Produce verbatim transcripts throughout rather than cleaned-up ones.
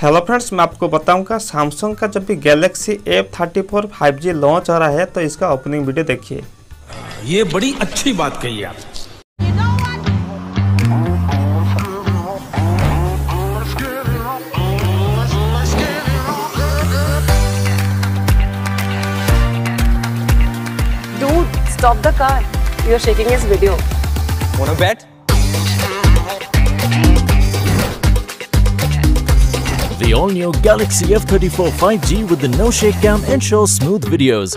Hello friends, मैं आपको बताऊंगा सैमसंग का जब भी Galaxy F thirty four five G launch हो रहा है तो इसका ओपनिंग वीडियो देखिए। ये बड़ी अच्छी बात कही आप। Dude, stop the car. You're shaking his video. Wanna bet? The all-new Galaxy F thirty four five G with the no shake cam ensures smooth videos.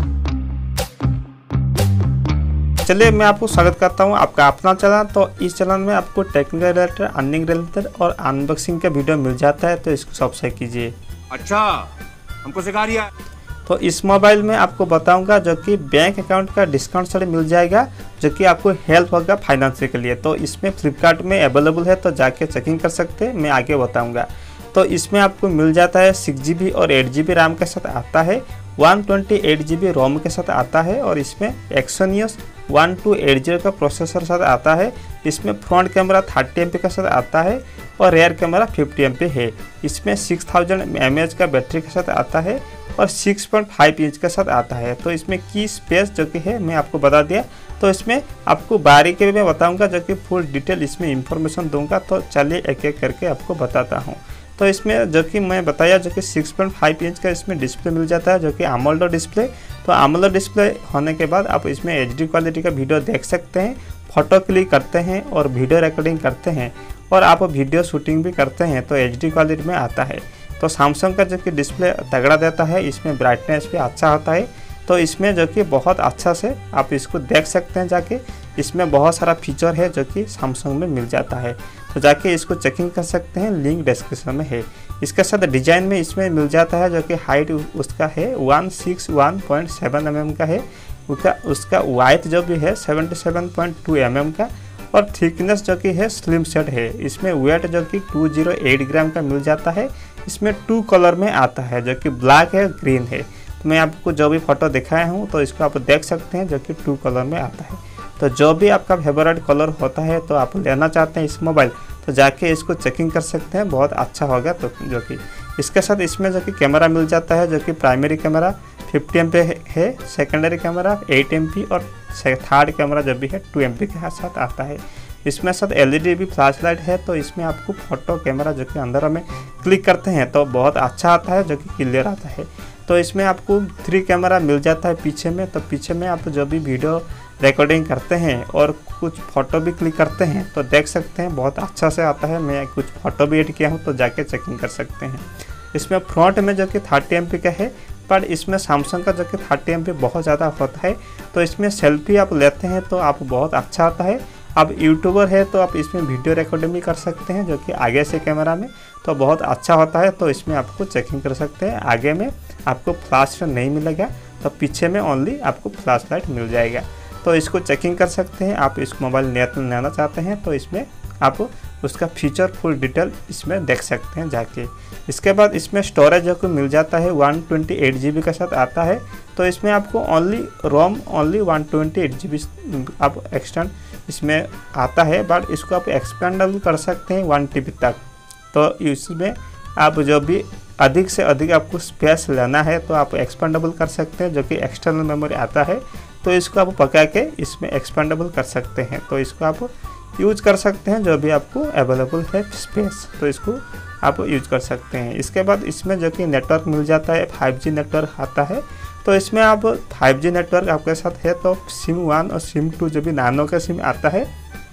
चलिए मैं आपको स्वागत करता हूं आपका अपना चैनल। तो इस चैनल में आपको टेक्निकल रिलेटेड, अर्निंग रिलेटेड और अनबॉक्सिंग का वीडियो मिल जाता है, तो इसको सब्सक्राइब कीजिए। अच्छा, हमको सिखा दिया। तो इस मोबाइल में आपको बताऊंगा जो कि बैंक अकाउंट का डिस्काउंट से मिल जाएगा, जो कि आपको हेल्प होगा फाइनेंस के लिए। तो इसमें फ्लिपकार्ट में अवेलेबल है, तो जाके चेकिंग कर सकते हैं, मैं आगे बताऊंगा। तो इसमें आपको मिल जाता है सिक्स जी बी और एट जी बी रैम के साथ आता है, one twenty eight G B ROM के साथ आता है, और इसमें Exynos one two eight zero का प्रोसेसर साथ आता है। इसमें front camera thirty M P का साथ आता है और rear camera fifty M P है। इसमें six thousand M A H का बैटरी के साथ आता है और सिक्स पॉइंट फाइव इंच के साथ आता है। तो इसमें की स्पेस जो कि है मैं आपको बता दिया। तो इसमें आपको बारीकी में बताऊंगा, जो कि फुल डिटेल इसमें इंफॉर्मेशन दूंगा। तो चलिए एक एक करके आपको बताता हूँ। तो इसमें जो कि मैं बताया, जो कि सिक्स पॉइंट फाइव इंच का इसमें डिस्प्ले मिल जाता है, जो कि AMOLED डिस्प्ले। तो AMOLED डिस्प्ले होने के बाद आप इसमें एच डी क्वालिटी का वीडियो देख सकते हैं, फोटो क्लिक करते हैं और वीडियो रिकॉर्डिंग करते हैं, और आप वीडियो शूटिंग भी करते हैं तो एच डी क्वालिटी में आता है। तो सैमसंग का जो कि डिस्प्ले तगड़ा देता है, इसमें ब्राइटनेस भी अच्छा होता है। तो इसमें जो कि बहुत अच्छा से आप इसको देख सकते हैं जाके। इसमें बहुत सारा फीचर है जो कि सैमसंग में मिल जाता है, तो जाके इसको चेकिंग कर सकते हैं, लिंक डिस्क्रिप्शन में है। इसके साथ डिज़ाइन में इसमें मिल जाता है, जो कि हाइट उसका है one six one point seven M M का है, उसका उसका वाइथ जो भी है seventy seven point two M M का, और थिकनेस जो कि है स्लिम सेट है। इसमें वेट जो कि टू जीरो एट ग्राम का मिल जाता है। इसमें टू कलर में आता है, जो कि ब्लैक है, ग्रीन है। तो मैं आपको जो भी फोटो दिखाया हूँ तो इसको आप देख सकते हैं, जो कि टू कलर में आता है। तो जो भी आपका फेवरेट कलर होता है तो आप लेना चाहते हैं इस मोबाइल, तो जाके इसको चेकिंग कर सकते हैं, बहुत अच्छा होगा। तो जो कि इसके साथ इसमें जो कि कैमरा मिल जाता है, जो कि primary camera fifty M P है, secondary camera eight M P और थर्ड कैमरा जो भी है टू एम पी के साथ आता है। इसमें साथ एल ई डी भी फ्लैश लाइट है। तो इसमें आपको फोटो कैमरा जो कि अंदर में क्लिक करते हैं तो बहुत अच्छा आता है, जो कि क्लियर आता है। तो इसमें आपको थ्री कैमरा मिल जाता है पीछे में। तो पीछे में आप जो भी वीडियो रिकॉर्डिंग करते हैं और कुछ फ़ोटो भी क्लिक करते हैं तो देख सकते हैं, बहुत अच्छा से आता है। मैं कुछ फ़ोटो भी ऐड किया हूँ, तो जाके चेकिंग कर सकते हैं। इसमें फ्रंट में जो कि थर्टी एम पी का है, पर इसमें सैमसंग का जो कि थर्टी एम पी बहुत ज़्यादा होता है। तो इसमें सेल्फी आप लेते हैं तो आप बहुत अच्छा आता है। आप यूट्यूबर है तो आप इसमें वीडियो रिकॉर्डिंग भी कर सकते हैं, जो कि आगे से कैमरा में, तो बहुत अच्छा होता है। तो इसमें आपको चेकिंग कर सकते हैं। आगे में आपको फ्लैश नहीं मिलेगा, तो पीछे में ओनली आपको फ्लैश लाइट मिल जाएगा। तो इसको चेकिंग कर सकते हैं। आप इस मोबाइल लेना चाहते हैं तो इसमें आप उसका फीचर फुल डिटेल इसमें देख सकते हैं जाके। इसके बाद इसमें स्टोरेज जो को मिल जाता है one twenty eight G B के साथ आता है। तो इसमें आपको only ROM only one twenty eight G B आप एक्सटेंड इसमें आता है, बट इसको आप एक्सपेंडेबल कर सकते हैं वन टी बी तक। तो इसमें आप जो भी अधिक से अधिक आपको स्पेस लेना है तो आप एक्सपेंडेबल कर सकते हैं, जो कि एक्सटर्नल मेमोरी आता है। तो इसको आप पका के इसमें एक्सपेंडेबल कर सकते हैं। तो इसको आप यूज कर सकते हैं, जो भी आपको अवेलेबल है स्पेस, तो इसको आप यूज कर सकते हैं। इसके बाद इसमें जो कि नेटवर्क मिल जाता है, फाइव जी नेटवर्क आता है। तो इसमें आप फाइव जी नेटवर्क आपके साथ है तो सिम वन और सिम टू जो भी नानो का सिम आता है।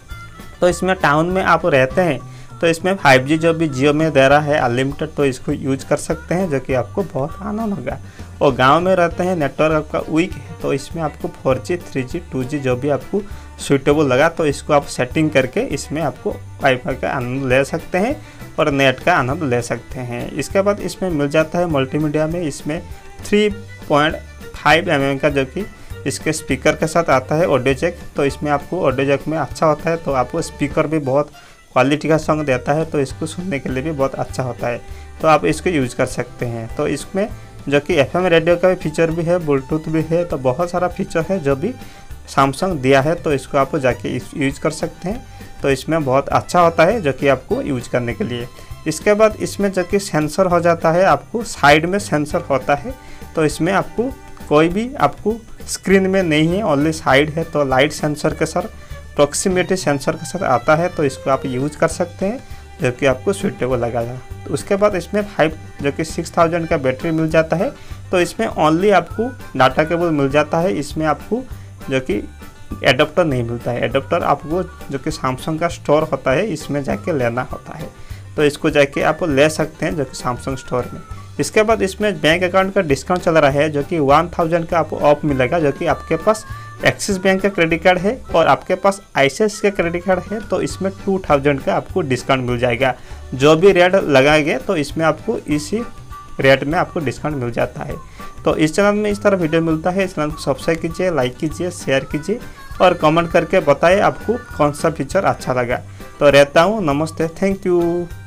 तो इसमें टाउन में आप रहते हैं तो इसमें फाइव जी जो भी जियो में दे रहा है अनलिमिटेड, तो इसको यूज कर सकते हैं, जो कि आपको बहुत आनंद होगा। और गांव में रहते हैं, नेटवर्क आपका वीक है, तो इसमें आपको four G three G two G जो भी आपको सूटेबल लगा तो इसको आप सेटिंग करके इसमें आपको वाईफाई का आनंद ले सकते हैं और नेट का आनंद ले सकते हैं। इसके बाद इसमें मिल जाता है मल्टीमीडिया में, इसमें three point five M M का जो कि इसके स्पीकर के साथ आता है, ऑडियो जैक। तो इसमें आपको ऑडियो जैक में अच्छा होता है, तो आपको स्पीकर भी बहुत क्वालिटी का सॉन्ग देता है, तो इसको सुनने के लिए भी बहुत अच्छा होता है। तो आप इसको यूज कर सकते हैं। तो इसमें जो कि एफ एम रेडियो का भी फीचर भी है, ब्लूटूथ भी है, तो बहुत सारा फीचर है जो भी सैमसंग दिया है, तो इसको आप जाके यूज कर सकते हैं। तो इसमें बहुत अच्छा होता है, जो कि आपको यूज करने के लिए। इसके बाद इसमें जो कि सेंसर हो जाता है, आपको साइड में सेंसर होता है, तो इसमें आपको कोई भी आपको स्क्रीन में नहीं है, ओनली साइड है। तो लाइट सेंसर के साथ, प्रॉक्सिमिटी सेंसर के साथ आता है, तो इसको आप यूज कर सकते हैं जो कि आपको सूटेबल लगेगा। तो उसके बाद इसमें फाइव जो कि सिक्स थाउजेंड का बैटरी मिल जाता है। तो इसमें ओनली आपको डाटा केबल मिल जाता है, इसमें आपको जो कि एडाप्टर नहीं मिलता है। एडाप्टर आपको जो कि सैमसंग का स्टोर होता है इसमें जाके लेना होता है, तो इसको जाके आप ले सकते हैं जो कि सैमसंग स्टोर में। इसके बाद इसमें बैंक अकाउंट का डिस्काउंट चल रहा है जो कि वन थाउजेंड का आपको ऑफ मिलेगा। जो कि आपके पास एक्सिस बैंक का क्रेडिट कार्ड है और आपके पास आई सी आई सी आई का क्रेडिट कार्ड है, तो इसमें टू थाउजेंड का आपको डिस्काउंट मिल जाएगा। जो भी रेट लगाएंगे तो इसमें आपको इसी रेट में आपको डिस्काउंट मिल जाता है। तो इस चैनल में इस तरह वीडियो मिलता है। इस चैनल को सब्सक्राइब कीजिए, लाइक कीजिए, शेयर कीजिए और कमेंट करके बताएं आपको कौन सा फीचर अच्छा लगा। तो रहता हूँ, नमस्ते, थैंक यू।